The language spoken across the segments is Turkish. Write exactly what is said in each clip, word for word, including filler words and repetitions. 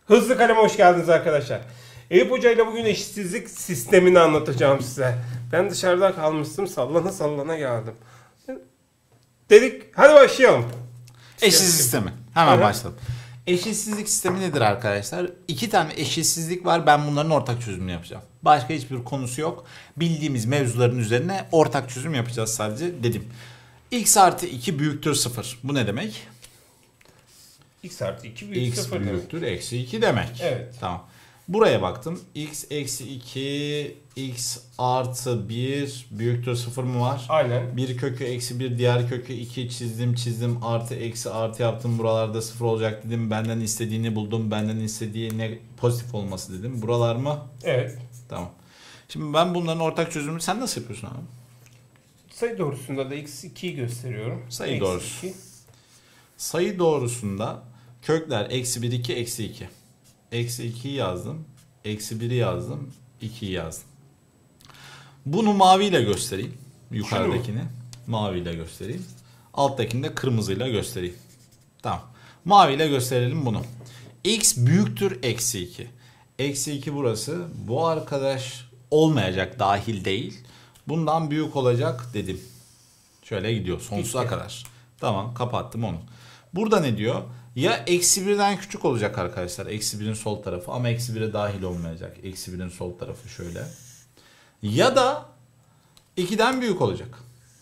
Hızlı Kaleme hoş geldiniz arkadaşlar. Eyüp Hoca ile bugün eşitsizlik sistemini anlatacağım size. Ben dışarıda kalmıştım, sallana sallana geldim. Dedik hadi başlayalım. Eşitsizlik sistemi. Hemen Aha. başlayalım. Eşitsizlik sistemi nedir arkadaşlar? İki tane eşitsizlik var. Ben bunların ortak çözümünü yapacağım. Başka hiçbir konusu yok. Bildiğimiz mevzuların üzerine ortak çözüm yapacağız sadece dedim. X artı iki büyüktür sıfır. Bu ne demek? X artı iki büyük X sıfır büyüktür demek. eksi iki demek. Evet. Tamam. Buraya baktım. X eksi iki, X artı bir büyüktür sıfır mı var? Aynen. Bir kökü eksi bir, diğer kökü iki çizdim çizdim, artı eksi artı yaptım, buralarda sıfır olacak dedim, benden istediğini buldum, benden istediği ne pozitif olması dedim. Buralar mı? Evet. Tamam. Şimdi ben bunların ortak çözümünü sen nasıl yapıyorsun abi? Sayı doğrusunda da x ikiyi gösteriyorum. Sayı Eksi doğrusu. iki. Sayı doğrusunda kökler eksi bir, iki, eksi iki. Eksi ikiyi yazdım, eksi biri yazdım, ikiyi yazdım. Bunu maviyle göstereyim. Yukarıdakini maviyle göstereyim. Alttakini de kırmızıyla göstereyim. Tamam. Maviyle gösterelim bunu. X büyüktür eksi iki. Eksi iki burası. Bu arkadaş olmayacak, dahil değil. Bundan büyük olacak dedim. Şöyle gidiyor sonsuza Bitti. kadar. Tamam, kapattım onu. Burada ne diyor? Ya eksi birden küçük olacak arkadaşlar. Eksi birin sol tarafı ama eksi bire dahil olmayacak. Eksi birin sol tarafı şöyle. Ya da ikiden büyük olacak.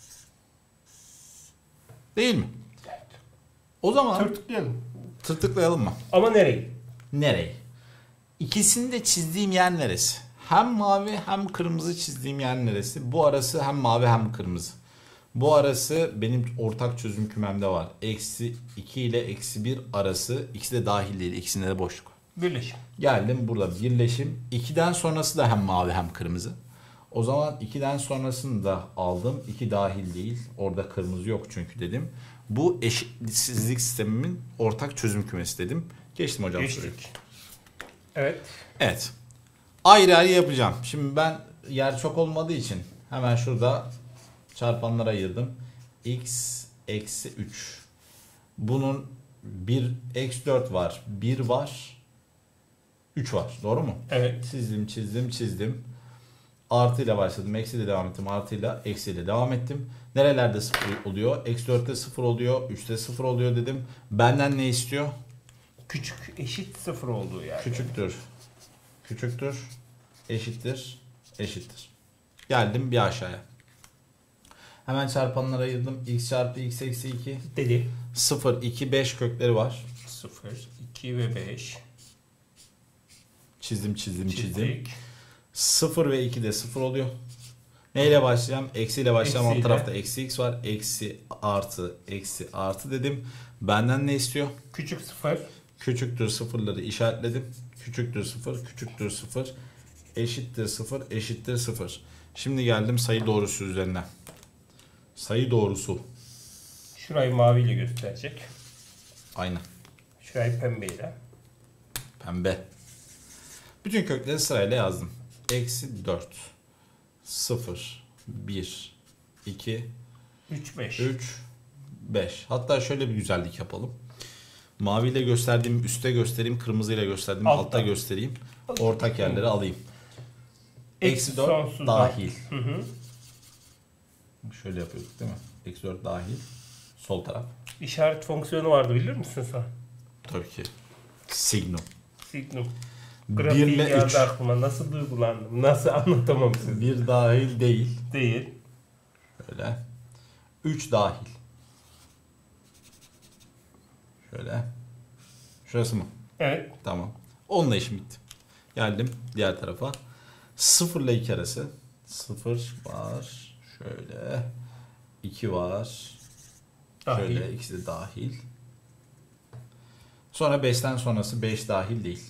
Değil mi? Evet. O zaman Tırtıklayalım. tırtıklayalım mı? Ama nereyi? Nereyi? İkisini de çizdiğim yer neresi? Hem mavi hem kırmızı çizdiğim yer neresi? Bu arası hem mavi hem kırmızı. Bu arası benim ortak çözüm kümemde var. Eksi iki ile eksi bir arası. İkisi de dahil değil. İkisinde de boşluk. Birleşim. Geldim burada birleşim. ikiden sonrası da hem mavi hem kırmızı. O zaman ikiden sonrasını da aldım. iki dahil değil. Orada kırmızı yok çünkü dedim. Bu eşitsizlik sistemimin ortak çözüm kümesi dedim. Geçtim hocam. Geçtik. soruyu. Evet. Evet. Ayrı ayrı yapacağım. Şimdi ben yer çok olmadığı için hemen şurada çarpanlara ayırdım. X eksi üç. Bunun bir eksi dört var. bir var. üç var. Doğru mu? Evet. Çizdim çizdim çizdim. Artı ile başladım. Eksi ile devam ettim. Artı ile eksi ile devam ettim. Nerelerde sıfır oluyor? Eksi dörtte sıfır oluyor. üçte sıfır oluyor dedim. Benden ne istiyor? Küçük eşit sıfır olduğu yer. Küçüktür. Küçüktür. Eşittir. Eşittir. Geldim bir aşağıya. Hemen çarpanlara ayırdım. X çarpı x eksi iki. Dedi. sıfır, iki, beş kökleri var. sıfır, iki ve beş. Çizdim çizdim çizdim. Çizdik. sıfır ve iki de sıfır oluyor. Neyle başlayacağım? Eksi ile başlayacağım. Alt Eksiyle. tarafta eksi x var. Eksi artı eksi artı dedim. Benden ne istiyor? Küçük sıfır. Küçüktür sıfırları işaretledim. Küçüktür sıfır, küçüktür sıfır. Eşittir sıfır, eşittir sıfır. Şimdi geldim sayı doğrusu üzerine. Sayı doğrusu. Şurayı maviyle gösterecek. Aynen. Şurayı pembeyle. Pembe. Bütün kökleri sırayla yazdım. Eksi dört. sıfır. bir. iki. üç, beş. üç. beş. Hatta şöyle bir güzellik yapalım. Maviyle gösterdiğim üste göstereyim. Kırmızıyla gösterdiğim Altta. altta göstereyim. Ortak yerleri alayım. Eksi Eksi dört sonsuz dahil. Hı hı. Şöyle yapıyorduk değil mi? Eksi dört dahil. Sol taraf. İşaret fonksiyonu vardı bilir misin sen? Tabii ki. Signum. Signum. bir Grafiği ile geldi üç. aklıma. Nasıl duygulandım? Nasıl anlatamam size. bir dahil değil. Değil. Şöyle. üç dahil. Şöyle. Şurası mı? Evet. Tamam. Onunla işim bitti. Geldim diğer tarafa. sıfır ile iki arası. sıfır var. Şöyle. iki var. Dahil. Şöyle ikisi de dahil. Sonra beşten sonrası beş dahil değil.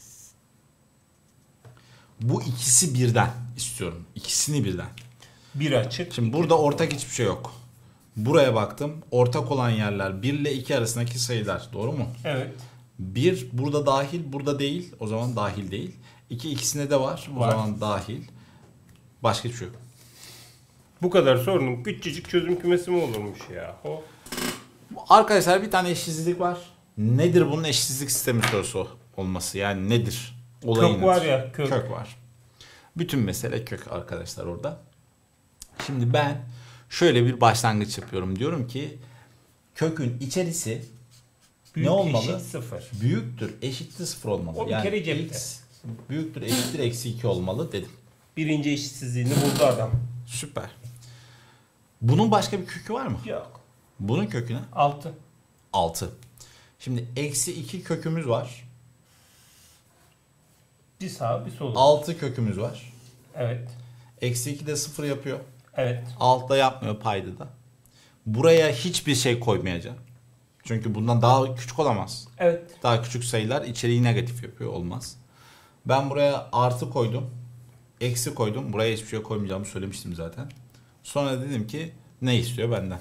Bu ikisi birden istiyorum. İkisini birden. Bir açık. Şimdi burada ortak hiçbir şey yok. Buraya baktım. Ortak olan yerler bir ile iki arasındaki sayılar. Doğru mu? Evet. bir burada dahil, burada değil. O zaman dahil değil. iki ikisinde de var. O Var. zaman dahil. Başka hiçbir şey yok. Bu kadar sorunun küçücük çözüm kümesi mi olurmuş ya? O. Arkadaşlar bir tane eşitsizlik var. Nedir bunun eşitsizlik sistemi sorusu? olması. Yani nedir? Olayı Kök nedir? var ya, kök. Kök var. Bütün mesele kök arkadaşlar orada. Şimdi ben şöyle bir başlangıç yapıyorum. Diyorum ki kökün içerisi Büyük ne olmalı? eşit sıfır. Büyüktür, eşittir sıfır olmalı. O bir yani kere cepte. x büyüktür, eşittir eksi iki olmalı dedim. Birinci eşitsizliğini buldu adam. Süper. Bunun başka bir kökü var mı? Yok. Bunun kökü ne? altı. altı. Şimdi eksi iki kökümüz var. Bir sağ bir sol. altı kökümüz var. Evet. Eksi iki de sıfır yapıyor. Evet. Altta yapmıyor payda da. Buraya hiçbir şey koymayacağım. Çünkü bundan daha küçük olamaz. Evet. Daha küçük sayılar içeriği negatif yapıyor. Olmaz. Ben buraya artı koydum. Eksi koydum. Buraya hiçbir şey koymayacağımı söylemiştim zaten. Sonra dedim ki ne istiyor benden?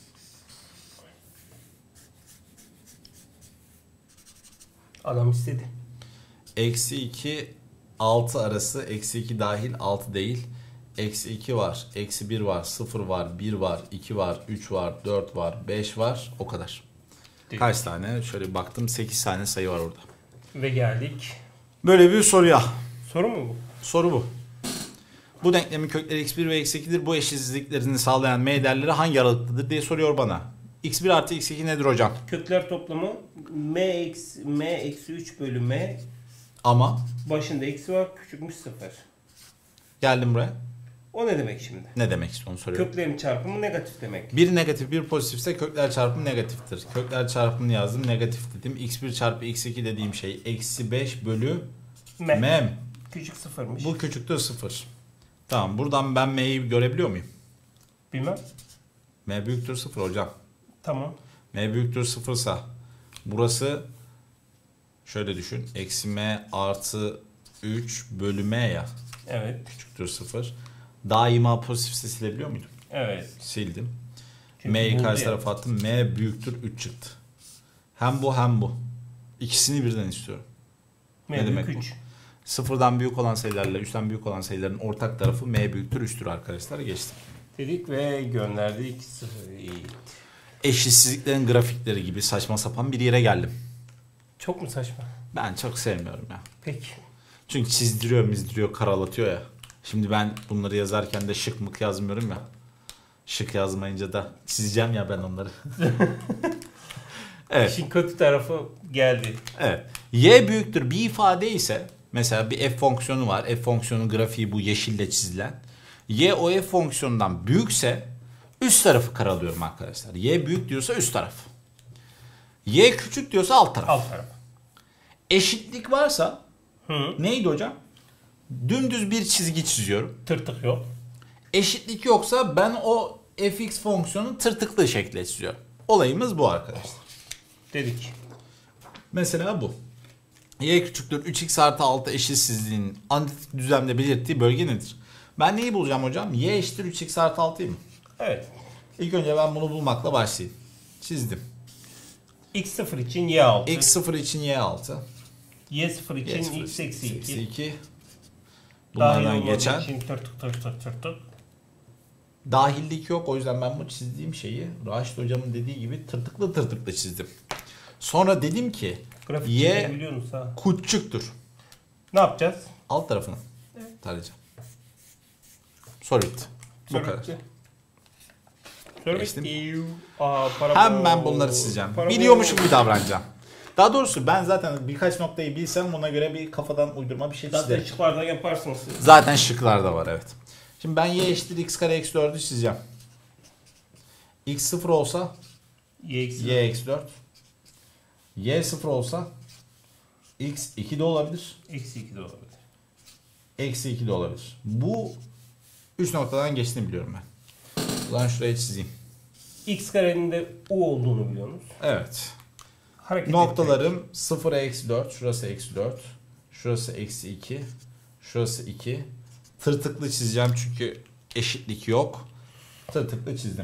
Adam istedi. Eksi iki altı arası. Eksi iki dahil altı değil. Eksi iki var. Eksi bir var. sıfır var. bir var. iki var. üç var. dört var. beş var. O kadar. Değil. Kaç tane? Şöyle bir baktım. sekiz tane sayı var orada. Ve geldik. Böyle bir soruya. Soru mu bu? Soru bu. Bu denklemin kökleri x bir ve x iki'dir. Bu eşitsizliklerini sağlayan m değerleri hangi aralıktadır diye soruyor bana. x bir artı x iki nedir hocam? Kökler toplamı m eksi m eksi üç bölü m, Ama başında eksi var, küçükmüş sıfır. geldim buraya. O ne demek şimdi? Ne demek istiyor onu soruyorum. Köklerin çarpımı negatif demek. Bir negatif bir pozitifse kökler çarpımı negatiftir. Kökler çarpımını yazdım, negatif dedim. x bir çarpı x iki dediğim şey eksi beş bölü M. m. Küçük sıfırmış. Bu küçüktür sıfır. Tamam, buradan ben m'yi görebiliyor muyum? Bilmem. M büyüktür sıfır hocam. Tamam. M büyüktür sıfırsa burası şöyle düşün. Eksi m artı üç bölü m ya. Evet. Küçüktür sıfır. Daima pozitifse silebiliyor muydum? Evet. Sildim. Çünkü M'yi buldu karşı ya. tarafa attım. M büyüktür üç çıktı. Hem bu hem bu. İkisini birden istiyorum. M Ne demek büyük bu? üç. Sıfırdan büyük olan sayılarla üçten büyük olan sayıların ortak tarafı m büyüktür üçtür arkadaşlar. Geçtim. Dedik ve gönderdik sıfır. İyi. Eşitsizliklerin grafikleri gibi saçma sapan bir yere geldim. Çok mu saçma? Ben çok sevmiyorum ya. Peki. Çünkü çizdiriyor, mizdiriyor, karalatıyor ya. Şimdi ben bunları yazarken de şık mık yazmıyorum ya. Şık yazmayınca da çizeceğim ya ben onları. Evet. İşin kötü tarafı geldi. Evet. Y büyüktür bir ifade ise mesela bir f fonksiyonu var. F fonksiyonun grafiği bu yeşille çizilen. Y o f fonksiyonundan büyükse üst tarafı karalıyorum arkadaşlar. Y büyük diyorsa üst taraf. Y küçük diyorsa alt taraf. Alt taraf. Eşitlik varsa Hı. neydi hocam? Dümdüz bir çizgi çiziyorum. Tırtık yok. Eşitlik yoksa ben o fx fonksiyonun tırtıklı şekli çiziyorum. Olayımız bu arkadaşlar. Dedik. Mesela bu. Y küçüktür üç x artı altı eşitsizliğinin analitik düzlemde belirttiği bölge nedir? Ben neyi bulacağım hocam? Y eşittir üç x artı altıyı mı? Evet. İlk önce ben bunu bulmakla başlayayım. Çizdim. x sıfır için y altı. X sıfır için Y altı. y sıfır için Y sıfır x eksi iki. iki. Dahil Bunlardan olmadığı geçen. için tırtık tırtık tırtık. Dahillik yok, o yüzden ben bu çizdiğim şeyi Raşit hocamın dediği gibi tırtıklı tırtıklı çizdim. Sonra dedim ki Grafik Y çizebiliyor musun ha? küçüktür. Ne yapacağız? Alt tarafını Evet. tarayacağım. Soru bitti. Bu Soru kadar. bitti. Soru Geçtim. bitti. Aa, para Hemen bol. bunları çizeceğim. Para Biliyormuşum bol. gibi davranacağım. Daha doğrusu ben zaten birkaç noktayı bilsem ona göre bir kafadan uydurma bir şey Zaten çizerim. ışıklardan yaparsınız siz. Zaten şıklar da var, evet. Şimdi ben y eşittir x kare eksi dördü çizeceğim. X sıfır olsa Y eksi. y eksi dört. Y sıfır olsa x iki de olabilir. Eksi iki de olabilir. Eksi iki de olabilir. Bu üç noktadan geçtiğini biliyorum ben. Ulan şuraya çizeyim. X karenin de U olduğunu biliyorsunuz. Evet. Hareket Noktalarım sıfıra eksi dört. Şurası eksi dört. Şurası eksi iki. Şurası iki. Tırtıklı çizeceğim çünkü eşitlik yok. Tırtıklı çizdim.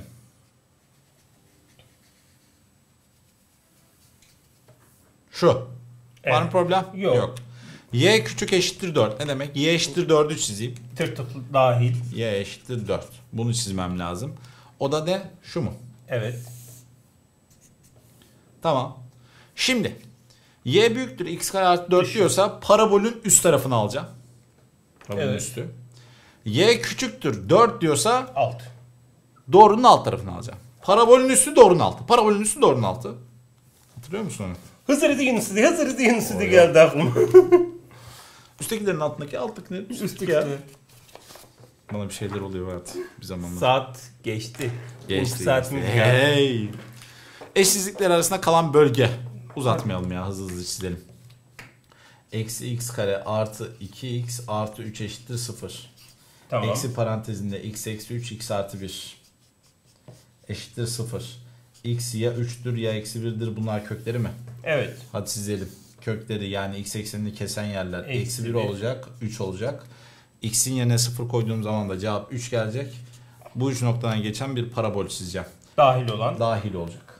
Şu. Evet. Var mı problem? Yok. Y küçük eşittir dört. Ne demek? Y eşittir dördü çizeyim. Tırtıklı dahil. Y eşittir dört. Bunu çizmem lazım. O da ne? Şu mu? Evet. Tamam. Şimdi Y büyüktür x kare artı dört diyorsa parabolün üst tarafını alacağım. Parabolün Evet. üstü. Y küçüktür dört diyorsa Alt. doğrunun alt tarafını alacağım. Parabolün üstü doğrunun altı. Parabolün üstü doğrunun altı. Hatırlıyor musun onu? Hızır Yunus'u diye, Hızır Yunus'u diye Oraya. geldi aklıma. Üsttekilerin altındaki alttakilerin üstteki Üstteki ya. ya. Bana bir şeyler oluyor evet bir zamanlar. Saat geçti. Geçti. Uyku saatimiz geçti. geldi. Hey. Eşsizlikler arasında kalan bölge. Uzatmayalım ya hızlı hızlı çizelim. Eksi x kare artı iki x artı üç eşittir sıfır. Tamam. Eksi parantezinde x eksi üç x artı bir eşittir sıfır. X ya üçtür ya eksi birdir, bunlar kökleri mi? Evet. Hadi çizelim. Kökleri yani x eksenini kesen yerler Eksi eksi bir bir. olacak, üç olacak. X'in yerine sıfır koyduğum zaman da cevap üç gelecek. Bu üç noktadan geçen bir parabol çizeceğim. Dahil olan. Dahil olacak.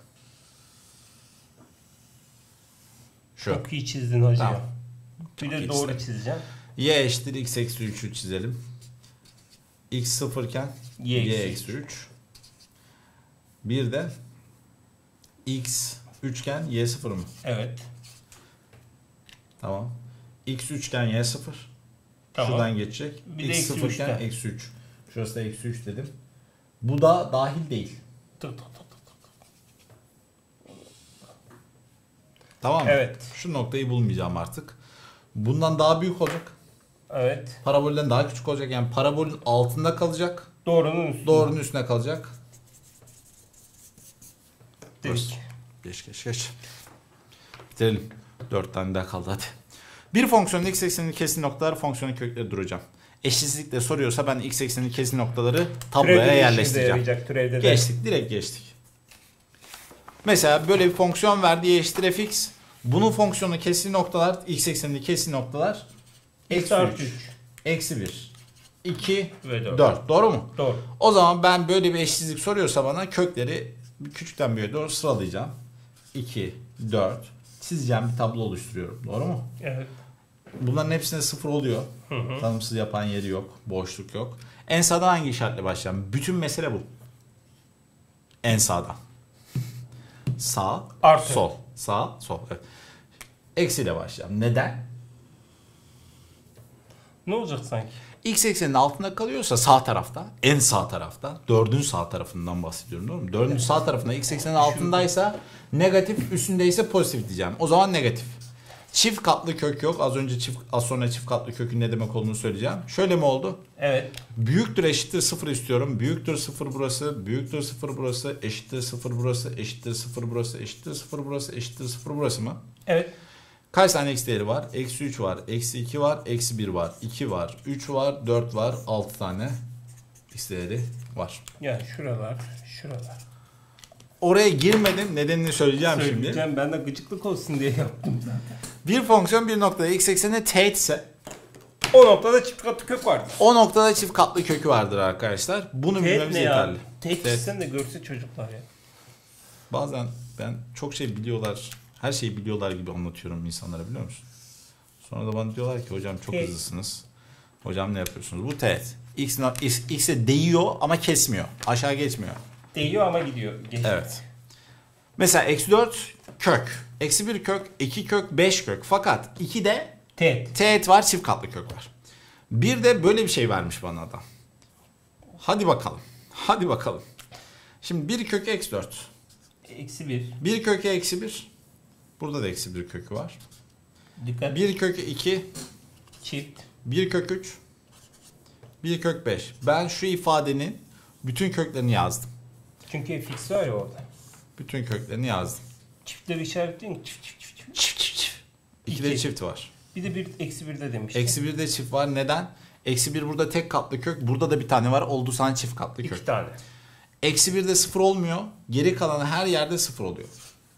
Şu. Çok iyi çizdin hocam. Tamam. Bir de iyi doğru çizdim. çizeceğim. Y eşittir x eksi üç'ü çizelim. X sıfırken Y y eksi eksi üç. Bir de x üçgen y sıfır mı? Evet. Tamam. X üçgen y sıfır. Tamam. Şuradan geçecek. Bir de X eksi sıfırken üçten. eksi üç. Şurası da eksi üç dedim. Bu da dahil değil. Tık tık tık tık tık. Tamam mı? Evet. Şu noktayı bulmayacağım artık. Bundan daha büyük olacak. Evet. Parabolden daha küçük olacak. Yani parabolün altında kalacak. Doğrunun üstü. Doğrunun üstüne kalacak. Dedik. Geç geç geç. Bitirelim. dört tane daha kaldı hadi. Bir fonksiyonun x eksenini kesin noktaları fonksiyonun kökleri duracağım. Eşitsizlikle soruyorsa ben x eksenini kesin noktaları tabloya Türevde de yerleştireceğim. işimize yarayacak, türevde de. Geçtik, direkt geçtik. Mesela böyle bir fonksiyon verdi, y eşittir fx. Bunun fonksiyonu kesin noktalar, x eksenini kesin noktalar. Eksi artı üç, üç. eksi bir, iki, Ve dört. dört. Doğru mu? Doğru. O zaman ben böyle bir eşsizlik soruyorsa bana kökleri küçükten büyüğe doğru sıralayacağım. iki, dört. Çizeceğim bir tablo oluşturuyorum. Doğru mu? Evet. Bunların hepsinde sıfır oluyor. Hı hı. Tanımsız yapan yeri yok. Boşluk yok. En sağdan hangi işaretle başlayalım? Bütün mesele bu. En sağdan. Sağ, Artı. sol. Sağ, sol. Evet. Eksiyle başlayalım. Neden? Ne olacak sanki? X eksenin altında kalıyorsa sağ tarafta, en sağ tarafta, dördün sağ tarafından bahsediyorum, doğru mu? Dördün sağ tarafında x eksenin altındaysa negatif, üstündeyse pozitif diyeceğim. O zaman negatif. Çift katlı kök yok. Az önce çift, az sonra çift katlı kökün ne demek olduğunu söyleyeceğim. Şöyle mi oldu? Evet. Büyüktür eşittir sıfır istiyorum. Büyüktür sıfır burası, büyüktür sıfır burası, eşittir sıfır burası, eşittir sıfır burası, eşittir sıfır burası, eşittir sıfır burası mı? Evet. Kaç tane x değeri var? Eksi üç var, eksi iki var, eksi bir var, iki var, üç var, dört var, altı tane x değeri var. Yani şuralar, şuralar. Oraya girmedim, nedenini söyleyeceğim, şimdi. Söyleyeceğim, ben de gıcıklık olsun diye yaptım zaten. Bir fonksiyon bir noktada x eksenine teğet ise O noktada çift katlı kök vardır. o noktada çift katlı kökü vardır arkadaşlar. Bunu Teğet bilmemiz ne yeterli. ya? Teğet Teğet. çizsen de görse çocuklar ya. Bazen ben çok şey biliyorlar, her şeyi biliyorlar gibi anlatıyorum insanlara, biliyor musun? Sonra da bana diyorlar ki hocam çok Teğet. hızlısınız. Hocam ne yapıyorsunuz? Bu teğet. X, X, X'e değiyor ama kesmiyor. Aşağı geçmiyor. Değiyor ama gidiyor. Geçiyor. Evet. Mesela eksi dört kök. Eksi bir kök, iki kök, beş kök. Fakat ikide Teğet. teğet var, çift katlı kök var. Bir de böyle bir şey vermiş bana adam. Hadi bakalım. Hadi bakalım. Şimdi bir kökü eksi dört. Eksi bir. Bir kökü eksi bir. Burada da eksi bir kökü var. Dikkat. Bir kökü iki. Çift. Bir kök üç. Bir kök beş. Ben şu ifadenin bütün köklerini yazdım. Çünkü fx var ya orada. Bütün köklerini yazdım. Çiftleri işaretleyin. Çift çift çift çift. Çift çift çift. İkide İki. çift var. Bir de bir eksi bir de demiştim. Eksi bir de çift var. Neden? Eksi bir burada tek katlı kök. Burada da bir tane var. Oldu sana çift katlı kök. İki tane. Eksi bir de sıfır olmuyor. Geri kalan her yerde sıfır oluyor.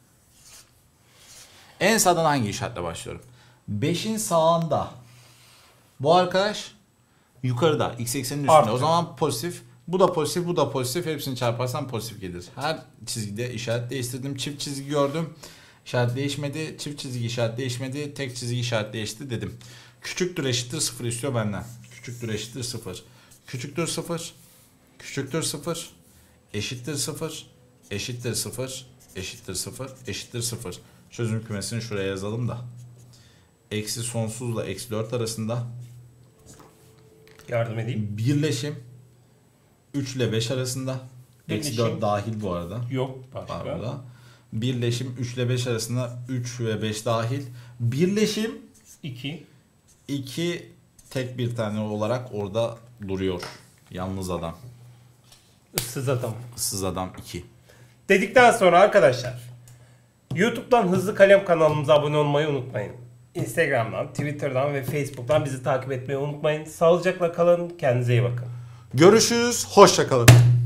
En sağdan hangi işaretle başlıyorum? beşin sağında. Bu arkadaş yukarıda. X eksenin üstünde. Artı. O zaman pozitif. Bu da pozitif, bu da pozitif. Hepsini çarparsam pozitif gelir. Her çizgide işaret değiştirdim. Çift çizgi gördüm. İşaret değişmedi. Çift çizgi işaret değişmedi. Tek çizgi işaret değişti dedim. Küçüktür eşittir sıfır istiyor benden. Küçüktür eşittir sıfır. Küçüktür sıfır. Küçüktür sıfır. Eşittir sıfır. Eşittir sıfır. Eşittir sıfır. Eşittir sıfır. Çözüm kümesini şuraya yazalım da. Eksi sonsuzla eksi dört arasında. Yardım edeyim. Birleşim üç ile beş arasında. Eksi Birleşim. dört dahil bu arada. Yok Var başka. burada. Birleşim üç ile beş arasında, üç ve beş dahil. Birleşim iki. iki tek bir tane olarak orada duruyor. Yalnız adam. Issız adam. Issız adam iki. Dedikten sonra arkadaşlar YouTube'dan Hızlı Kalem kanalımıza abone olmayı unutmayın. Instagram'dan, Twitter'dan ve Facebook'tan bizi takip etmeyi unutmayın. Sağlıcakla kalın. Kendinize iyi bakın. Görüşürüz. Hoşça kalın.